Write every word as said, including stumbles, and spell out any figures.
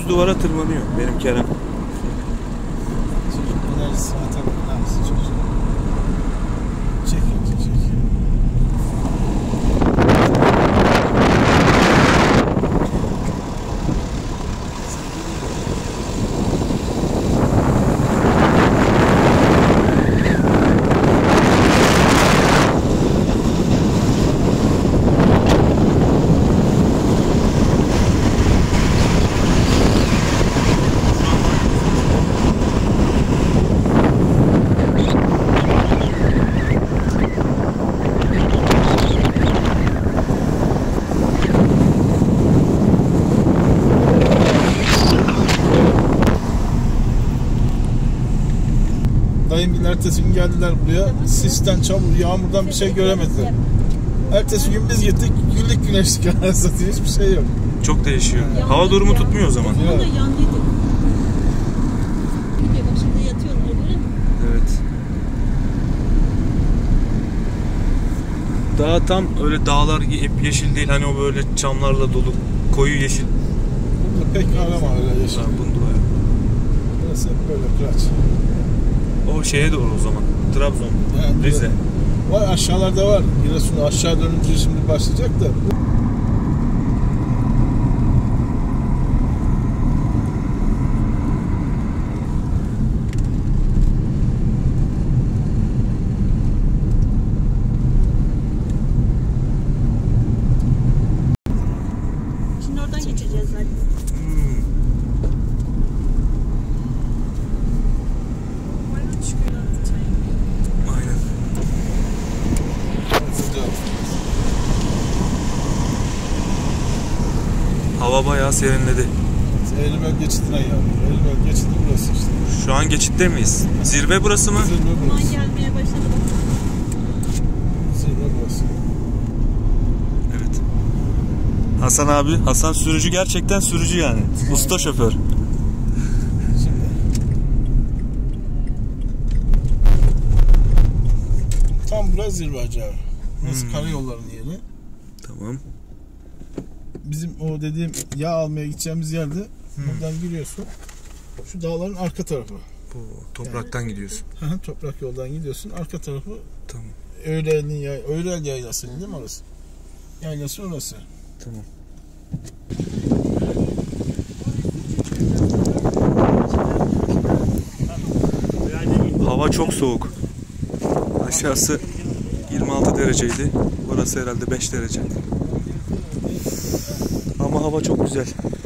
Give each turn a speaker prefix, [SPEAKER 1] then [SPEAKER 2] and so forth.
[SPEAKER 1] düz duvara tırmanıyor benim Kerem.
[SPEAKER 2] Çocuk enerjisini atabilir misin çocuğum? Çekiyor, çekiyor. Dayım ertesi gün geldiler buraya. Sisten, çamur, yağmurdan bir şey göremediler. Ertesi gün biz gittik, güllük güneşlik anasını satayım, hiçbir şey yok.
[SPEAKER 1] Çok değişiyor. Yani. Hava durumu tutmuyor o zaman.
[SPEAKER 3] O da yanlıydı. Bak şimdi yatıyorlar böyle.
[SPEAKER 1] Evet. Daha tam öyle dağlar hep yeşil değil, hani o böyle çamlarla dolu koyu yeşil.
[SPEAKER 2] Burada pek arama öyle yeşil.
[SPEAKER 1] Ha, bunda ya.
[SPEAKER 2] Burası hep böyle kıraç.
[SPEAKER 1] O şeye doğru o zaman. Trabzon,
[SPEAKER 2] yani
[SPEAKER 1] Rize.
[SPEAKER 2] Var, aşağılarda var. Giresun'u aşağı dönünce şimdi başlayacak da.
[SPEAKER 3] Şimdi oradan geçeceğiz zaten.
[SPEAKER 1] Hmm. Aynen. Hava bayağı serinledi.
[SPEAKER 2] Eylül geçidine geldik. Eylül geçidi burası işte.
[SPEAKER 1] Şu an geçitte miyiz? Zirve burası mı?
[SPEAKER 2] Zirve
[SPEAKER 3] Duman
[SPEAKER 2] burası.
[SPEAKER 3] gelmeye başladı bak.
[SPEAKER 2] Zirve burası.
[SPEAKER 1] Evet. Hasan abi, Hasan sürücü, gerçekten sürücü yani. Usta şoför.
[SPEAKER 2] Şimdi. Tam burası zirve acaba. Burası
[SPEAKER 1] Hmm.
[SPEAKER 2] karayollarının yeri.
[SPEAKER 1] Tamam.
[SPEAKER 2] Bizim o dediğim yağ almaya gideceğimiz yerde hmm. buradan giriyorsun. Şu dağların arka tarafı.
[SPEAKER 1] Bu topraktan yani, gidiyorsun.
[SPEAKER 2] Hı, toprak yoldan gidiyorsun. Arka tarafı
[SPEAKER 1] tamam.
[SPEAKER 2] Öğrel'in yay, Öğrel yaylası değil mi orası? Yaylası orası.
[SPEAKER 1] Tamam. Hava çok soğuk. Aşağısı yirmi altı dereceydi. Burası herhalde beş derece. Ama hava çok güzel.